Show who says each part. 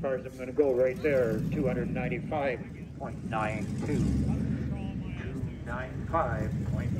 Speaker 1: cars I'm going to go right there, 295.92. 295.